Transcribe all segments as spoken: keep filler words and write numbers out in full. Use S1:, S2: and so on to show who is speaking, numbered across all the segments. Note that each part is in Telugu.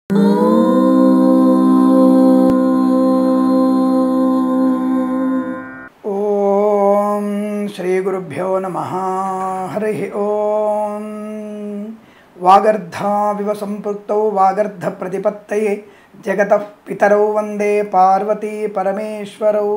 S1: ఓం శ్రీ గురుభ్యో నమః. హరి ఓం. వాగర్ధావివ సంపృక్తౌ వాగర్ధ ప్రతిపత్తయే జగతః పితరౌ వందే పార్వతీ పరమేశ్వరౌ.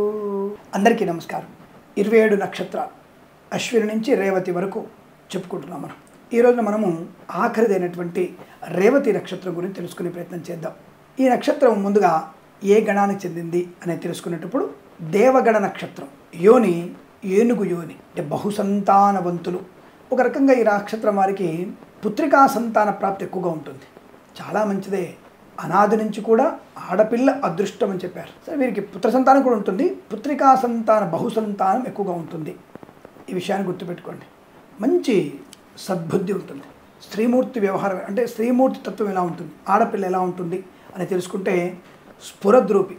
S1: అందరికీ నమస్కారం. ఇరవై ఏడు నక్షత్రాలు అశ్విని నుంచి రేవతి వరకు చెప్పుకుంటున్నాం మనం. ఈరోజు మనము ఆఖరిదైనటువంటి రేవతి నక్షత్రం గురించి తెలుసుకునే ప్రయత్నం చేద్దాం. ఈ నక్షత్రం ముందుగా ఏ గణానికి చెందింది అనేది తెలుసుకునేటప్పుడు దేవగణ నక్షత్రం. యోని ఏనుగు యోని, అంటే బహుసంతానవంతులు. ఒక రకంగా ఈ నక్షత్రం వారికి పుత్రికా సంతాన ప్రాప్తి ఎక్కువగా ఉంటుంది. చాలా మంచిదే. అనాది నుంచి కూడా ఆడపిల్ల అదృష్టం అని చెప్పారు. సరే, వీరికి పుత్ర సంతానం కూడా ఉంటుంది, పుత్రికా సంతాన బహుసంతానం ఎక్కువగా ఉంటుంది. ఈ విషయాన్ని గుర్తుపెట్టుకోండి. మంచి సద్బుద్ధి ఉంటుంది. స్త్రీమూర్తి వ్యవహారం అంటే స్త్రీమూర్తి తత్వం ఎలా ఉంటుంది, ఆడపిల్ల ఎలా ఉంటుంది అని తెలుసుకుంటే స్ఫురద్రూపి,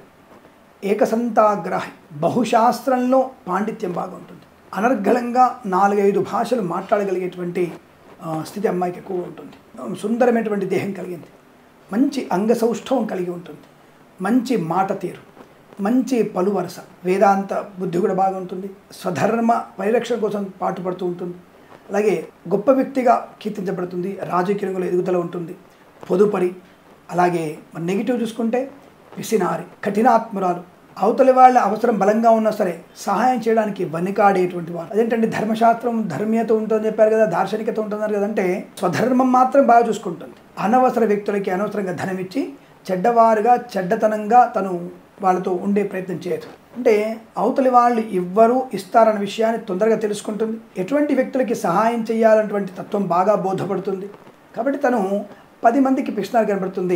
S1: ఏకసంతాగ్రాహి, బహుశాస్త్రంలో పాండిత్యం బాగా ఉంటుంది. అనర్గళంగా నాలుగైదు భాషలు మాట్లాడగలిగేటువంటి స్థితి అమ్మాయికి ఎక్కువగా ఉంటుంది. సుందరమైనటువంటి దేహం కలిగింది, మంచి అంగసౌష్ఠవం కలిగి ఉంటుంది, మంచి మాట తీరు, మంచి పలువరస, వేదాంత బుద్ధి కూడా బాగా ఉంటుంది. స్వధర్మ పరిరక్షణ కోసం పాటుపడుతూ ఉంటుంది. అలాగే గొప్ప వ్యక్తిగా కీర్తించబడుతుంది. రాజకీయంలో ఎదుగుదల ఉంటుంది. పొదుపరి. అలాగే మన నెగిటివ్ చూసుకుంటే పిసినారి, కఠినాత్మురాలు, అవతలి వాళ్ళ అవసరం బలంగా ఉన్నా సరే సహాయం చేయడానికి వెనుకాడేటువంటి వారు. అదేంటంటే ధర్మశాస్త్రం ధర్మీయత ఉంటుందని చెప్పారు కదా, దార్శనికత ఉంటున్నారు కదంటే స్వధర్మం మాత్రం బాగా చూసుకుంటుంది. అనవసర వ్యక్తులకి అనవసరంగా ధనం ఇచ్చి చెడ్డవారుగా చెడ్డతనంగా తను వాళ్ళతో ఉండే ప్రయత్నం చేయదు. అంటే అవతలి వాళ్ళు ఇవ్వరు ఇస్తారన్న విషయాన్ని తొందరగా తెలుసుకుంటుంది. ఎటువంటి వ్యక్తులకి సహాయం చేయాలన్నటువంటి తత్వం బాగా బోధపడుతుంది. కాబట్టి తను పది మందికి పిసినారి కనబడుతుంది,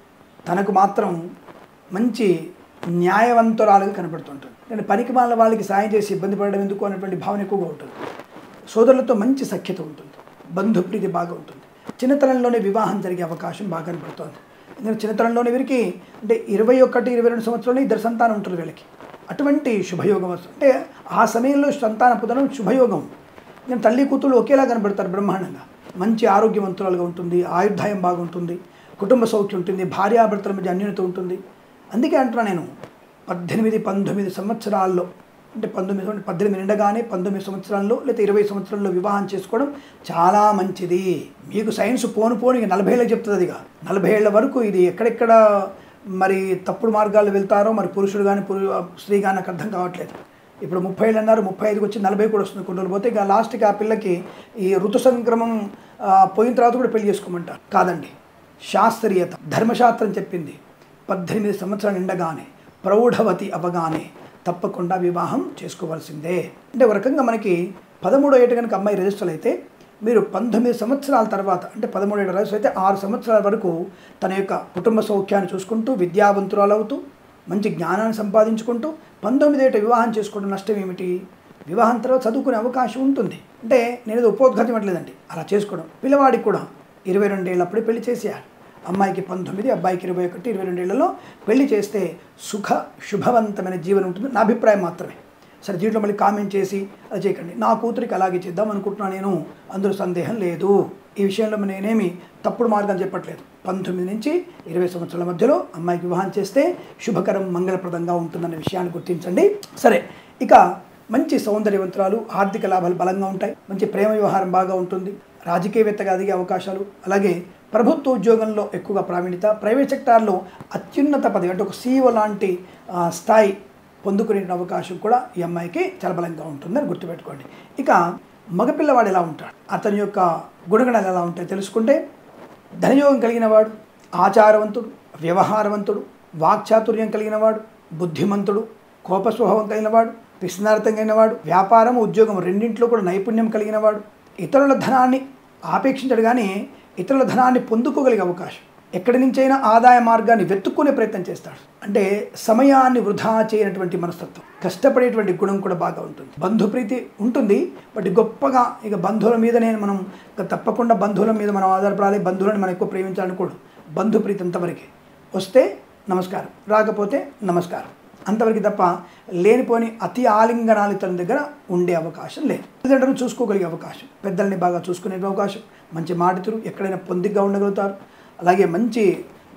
S1: తనకు మాత్రం మంచి న్యాయవంతురాలుగా కనబడుతుంటుంది. అంటే పనికి మాలిన వాళ్ళకి సాయం చేసి ఇబ్బంది పడడం ఎందుకు అనేటువంటి భావన ఎక్కువగా ఉంటుంది. సోదరులతో మంచి సఖ్యత ఉంటుంది. బంధుప్రీతి బాగా ఉంటుంది. చిన్నతనంలోనే వివాహం జరిగే అవకాశం బాగా కనబడుతుంది. ఎందుకంటే చిన్నతనంలోనే వీరికి అంటే ఇరవై ఒకటి ఇరవై రెండు సంవత్సరాలు ఇద్దరు సంతానం ఉంటుంది వీళ్ళకి. అటువంటి శుభయోగం వస్తుంది. అంటే ఆ సమయంలో సంతాన పొందడం శుభయోగం. నేను తల్లి కూతుళ్ళు ఒకేలా కనబడతారు బ్రహ్మాండంగా. మంచి ఆరోగ్యవంతురాలుగా ఉంటుంది, ఆయుర్దాయం బాగుంటుంది, కుటుంబ సౌఖ్యం ఉంటుంది, భార్యాభర్తల మధ్య అన్యోన్యత ఉంటుంది. అందుకే అంటున్నా నేను పద్దెనిమిది పంతొమ్మిది సంవత్సరాల్లో అంటే పంతొమ్మిది పద్దెనిమిది నిండగానే పంతొమ్మిది సంవత్సరాల్లో లేదా ఇరవై సంవత్సరాల్లో వివాహం చేసుకోవడం చాలా మంచిది. మీకు సైన్స్ పోను పోను నలభై ఏళ్ళకి చెప్తుంది. అదిగా నలభై ఏళ్ళ వరకు ఇది ఎక్కడెక్కడ మరి తప్పుడు మార్గాలు వెళ్తారో మరి పురుషుడు కానీ పురు స్త్రీ కానీ నాకు అర్థం కావట్లేదు. ఇప్పుడు ముప్పై ఏళ్ళు అన్నారు, ముప్పై ఐదుకి వచ్చి నలభై కూడా వస్తుంది కొన్ని రోజులు పోతే. ఇక లాస్ట్కి ఆ పిల్లకి ఈ ఋతు సంక్రమం పోయిన తర్వాత కూడా పెళ్లి చేసుకోమంటారు. కాదండి, శాస్త్రీయత ధర్మశాస్త్రం చెప్పింది పద్దెనిమిది సంవత్సరాలు నిండగానే ప్రౌఢవతి అవగానే తప్పకుండా వివాహం చేసుకోవాల్సిందే. అంటే ఒక రకంగా మనకి పదమూడో ఏట కనుక అమ్మాయి రిజిస్టర్ అయితే మీరు పంతొమ్మిది సంవత్సరాల తర్వాత అంటే పదమూడు ఏళ్ళ రిజిస్టర్ అయితే ఆరు సంవత్సరాల వరకు తన యొక్క కుటుంబ సౌఖ్యాన్ని చూసుకుంటూ విద్యావంతురాలు అవుతూ మంచి జ్ఞానాన్ని సంపాదించుకుంటూ పంతొమ్మిది ఏట వివాహం చేసుకోవడం నష్టం ఏమిటి? వివాహం తర్వాత చదువుకునే అవకాశం ఉంటుంది. అంటే నేను ఉపోద్ఘాతం ఇవ్వట్లేదండి, అలా చేసుకోవడం. పిల్లవాడికి కూడా ఇరవై రెండేళ్ళప్పుడే పెళ్లి చేసేయాలి. అమ్మాయికి పంతొమ్మిది, అబ్బాయికి ఇరవై ఒకటి ఇరవై రెండేళ్లలో పెళ్లి చేస్తే సుఖ శుభవంతమైన జీవనం ఉంటుంది. నా అభిప్రాయం మాత్రమే. సరే, దీంట్లో మళ్ళీ కామెంట్ చేసి అది చేయకండి. నా కూతురికి అలాగే చేద్దాం అనుకుంటున్నాను నేను, అందులో సందేహం లేదు. ఈ విషయంలో నేనేమి తప్పుడు మార్గం చెప్పట్లేదు. పంతొమ్మిది నుంచి ఇరవై సంవత్సరాల మధ్యలో అమ్మాయికి వివాహం చేస్తే శుభకరం మంగళప్రదంగా ఉంటుందన్న విషయాన్ని గుర్తించండి. సరే, ఇక మంచి సౌందర్యవంతురాలు, ఆర్థిక లాభాలు బలంగా ఉంటాయి, మంచి ప్రేమ వ్యవహారం బాగా ఉంటుంది, రాజకీయవేత్తగా ఎదిగే అవకాశాలు, అలాగే ప్రభుత్వ ఉద్యోగంలో ఎక్కువగా ప్రావీణ్యత, ప్రైవేట్ సెక్టార్లో అత్యున్నత పదవి అంటే ఒక సీఈఓ లాంటి స్థాయి పొందుకునే అవకాశం కూడా ఈ అమ్మాయికి చాలా బలంగా ఉంటుందని గుర్తుపెట్టుకోండి. ఇక మగపిల్లవాడు ఎలా ఉంటాడు, అతని యొక్క గుణగణాలు ఎలా ఉంటాయి తెలుసుకుంటే ధనయోగం కలిగిన వాడు, ఆచారవంతుడు, వ్యవహారవంతుడు, వాక్చాతుర్యం కలిగిన వాడు, బుద్ధిమంతుడు, కోపస్వభావం కలిగిన వాడు, పిసినార్థం కలిగిన వాడు, వ్యాపారం ఉద్యోగం రెండింటిలో కూడా నైపుణ్యం కలిగిన వాడు, ఇతరుల ధనాన్ని ఆపేక్షించడు కానీ ఇతరుల ధనాన్ని పొందుకోగలిగే అవకాశం, ఎక్కడి నుంచైనా ఆదాయ మార్గాన్ని వెతుక్కునే ప్రయత్నం చేస్తాడు. అంటే సమయాన్ని వృధా చేయనటువంటి మనస్తత్వం, కష్టపడేటువంటి గుణం కూడా బాగా ఉంటుంది. బంధుప్రీతి ఉంటుంది, బట్ గొప్పగా ఇక బంధువుల మీదనే మనం తప్పకుండా బంధువుల మీద మనం ఆధారపడాలి, బంధువులను మనం ఎక్కువ ప్రేమించాలనుకోడు. బంధుప్రీతి అంతవరకే. వస్తే నమస్కారం, రాకపోతే నమస్కారం, అంతవరకు తప్ప లేనిపోని అతి ఆలింగనాలు తన దగ్గర ఉండే అవకాశం లేదు. తల్లిదండ్రులను చూసుకోగలిగే అవకాశం, పెద్దల్ని బాగా చూసుకునే అవకాశం, మంచి మాటతులు, ఎక్కడైనా పొందిగ్గా ఉండగలుగుతారు. అలాగే మంచి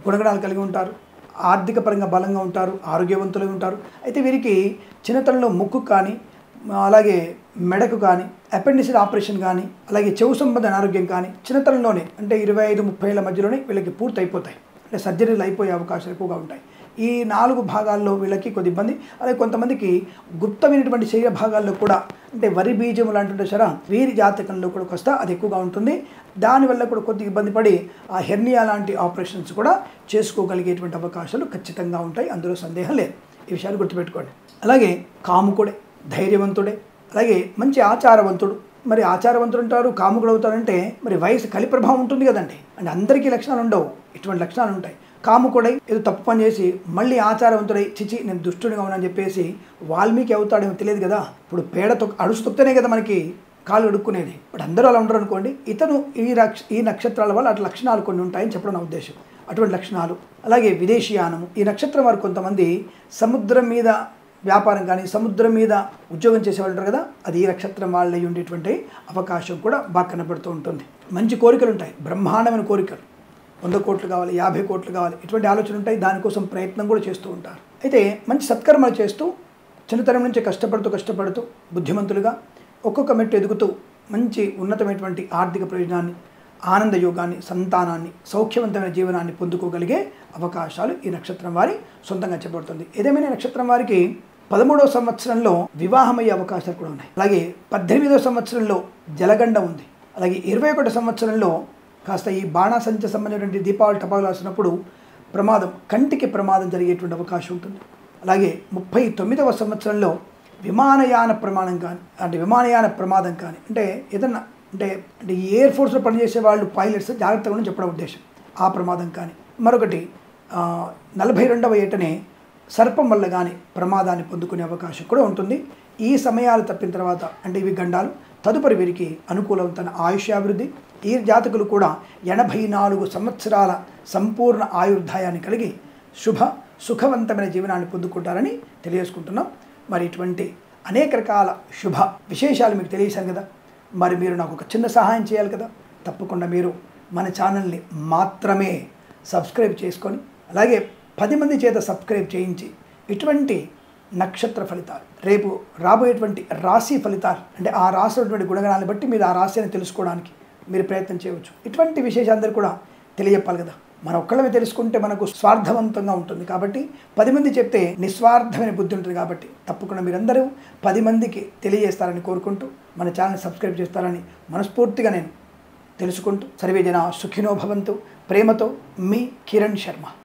S1: గుణగణాలు కలిగి ఉంటారు, ఆర్థిక పరంగా బలంగా ఉంటారు, ఆరోగ్యవంతులుగా ఉంటారు. అయితే వీరికి చిన్నతనంలో ముక్కు కానీ, అలాగే మెడకు కానీ, అపెండిసిస్ ఆపరేషన్ కానీ, అలాగే చెవు సంబంధ అనారోగ్యం కానీ చిన్నతనంలోనే అంటే ఇరవై ఐదు ముప్పై ఏళ్ళ మధ్యలోనే వీళ్ళకి పూర్తి అయిపోతాయి. అంటే సర్జరీలు అయిపోయే అవకాశాలు ఎక్కువగా ఉంటాయి. ఈ నాలుగు భాగాల్లో వీళ్ళకి కొద్ది ఇబ్బంది. అలాగే కొంతమందికి గుప్తమైనటువంటి శరీర భాగాల్లో కూడా అంటే వరి బీజం లాంటి సరా వీరి జాతకంలో కూడా కొస్తా అది ఎక్కువగా ఉంటుంది. దానివల్ల కూడా కొద్దిగా ఇబ్బంది పడి ఆ హెర్నియా లాంటి ఆపరేషన్స్ కూడా చేసుకోగలిగేటువంటి అవకాశాలు ఖచ్చితంగా ఉంటాయి. అందులో సందేహం లేదు. ఈ విషయాలు గుర్తుపెట్టుకోండి. అలాగే కాముకుడే, ధైర్యవంతుడే, అలాగే మంచి ఆచారవంతుడు. మరి ఆచారవంతుడు అంటారు, కాముకుడు అవుతారంటే మరి వయసు కలి ప్రభావం ఉంటుంది కదండి. అంటే అందరికీ లక్షణాలు ఉండవు, ఇటువంటి లక్షణాలు ఉంటాయి. కాముకుడై ఏదో తప్పు పని చేసి మళ్ళీ ఆచారవంతుడై చిచి నేను దుష్టుడిగా ఉన్నానని చెప్పేసి వాల్మీకి అవుతాడేమో తెలియదు కదా. ఇప్పుడు పేడ తొక్ అడుసు తొక్కితేనే కదా మనకి కాలు అడుక్కునేది. బట్ అందరూ అలా ఉండరు అనుకోండి. ఇతను ఈ రక్ష ఈ నక్షత్రాల వల్ల అటు లక్షణాలు కొన్ని ఉంటాయని చెప్పడం నా ఉద్దేశం. అటువంటి లక్షణాలు. అలాగే విదేశీయానము. ఈ నక్షత్రం వారు కొంతమంది సముద్రం మీద వ్యాపారం కానీ, సముద్రం మీద ఉద్యోగం చేసేవాళ్ళు ఉంటారు కదా, అది ఈ నక్షత్రం వాళ్ళ ఉండేటువంటి అవకాశం కూడా బాగా కనబడుతూ ఉంటుంది. మంచి కోరికలు ఉంటాయి, బ్రహ్మాండమైన కోరికలు. వంద కోట్లు కావాలి, యాభై కోట్లు కావాలి, ఇటువంటి ఆలోచనలు ఉంటాయి. దానికోసం ప్రయత్నం కూడా చేస్తూ ఉంటారు. అయితే మంచి సత్కర్మలు చేస్తూ చిన్నతనం నుంచి కష్టపడుతూ కష్టపడుతూ బుద్ధిమంతులుగా ఒక్కొక్క మెట్టు ఎదుగుతూ మంచి ఉన్నతమైనటువంటి ఆర్థిక ప్రయోజనాన్ని, ఆనంద యోగాన్ని, సంతానాన్ని, సౌఖ్యవంతమైన జీవనాన్ని పొందుకోగలిగే అవకాశాలు ఈ నక్షత్రం వారి సొంతంగా చెప్పబడుతుంది. ఏదేమైనా నక్షత్రం వారికి పదమూడవ సంవత్సరంలో వివాహమయ్యే అవకాశాలు కూడా ఉన్నాయి. అలాగే పద్దెనిమిదవ సంవత్సరంలో జలగండ ఉంది. అలాగే ఇరవై ఒకటి సంవత్సరంలో కాస్త ఈ బాణాసంచ సంబంధించినటువంటి దీపావళి టపాకులు రాసినప్పుడు ప్రమాదం, కంటికి ప్రమాదం జరిగేటువంటి అవకాశం ఉంటుంది. అలాగే ముప్పై తొమ్మిదవ సంవత్సరంలో విమానయాన ప్రమాణం కానీ అంటే విమానయాన ప్రమాదం కానీ అంటే ఏదన్నా అంటే అంటే ఈ ఎయిర్ ఫోర్స్లో పనిచేసే వాళ్ళు పైలట్స్ జాగ్రత్తగా ఉండని చెప్పడం ఉద్దేశం. ఆ ప్రమాదం కానీ మరొకటి నలభై రెండవ ఏటనే సర్పం వల్ల కానీ ప్రమాదాన్ని పొందుకునే అవకాశం కూడా ఉంటుంది. ఈ సమయాలు తప్పిన తర్వాత అంటే ఇవి గండాలు. తదుపరి వీరికి అనుకూలవంతమైన ఆయుష్యాభివృద్ధి. ఈ జాతకులు కూడా ఎనభై నాలుగు సంవత్సరాల సంపూర్ణ ఆయుర్దాయాన్ని కలిగి శుభ సుఖవంతమైన జీవనాన్ని పొందుకుంటారని తెలియజేసుకుంటున్నాం. మరి ఇటువంటి అనేక రకాల శుభ విశేషాలు మీకు తెలియజేశాను కదా. మరి మీరు నాకు ఒక చిన్న సహాయం చేయాలి కదా. తప్పకుండా మీరు మన ఛానల్ని మాత్రమే సబ్స్క్రైబ్ చేసుకొని అలాగే పది మంది చేత సబ్స్క్రైబ్ చేయించి ఇటువంటి నక్షత్ర ఫలితాలు, రేపు రాబోయేటువంటి రాశి ఫలితాలు అంటే ఆ రాసినటువంటి గుణగణాలను బట్టి మీరు ఆ రాశిని తెలుసుకోవడానికి మీరు ప్రయత్నం చేయవచ్చు. ఇటువంటి విశేషాలందరూ కూడా తెలియజెప్పాలి కదా. మన ఒక్కళ్ళమే తెలుసుకుంటే మనకు స్వార్థవంతంగా ఉంటుంది. కాబట్టి పది మంది చెప్తే నిస్వార్థమైన బుద్ధి ఉంటుంది. కాబట్టి తప్పకుండా మీరందరూ పది మందికి తెలియజేస్తారని కోరుకుంటూ మన ఛానల్ సబ్స్క్రైబ్ చేస్తారని మనస్ఫూర్తిగా నేను తెలుసుకుంటూ సర్వే జన సుఖినో భవంతు. ప్రేమతో మీ కిరణ్ శర్మ.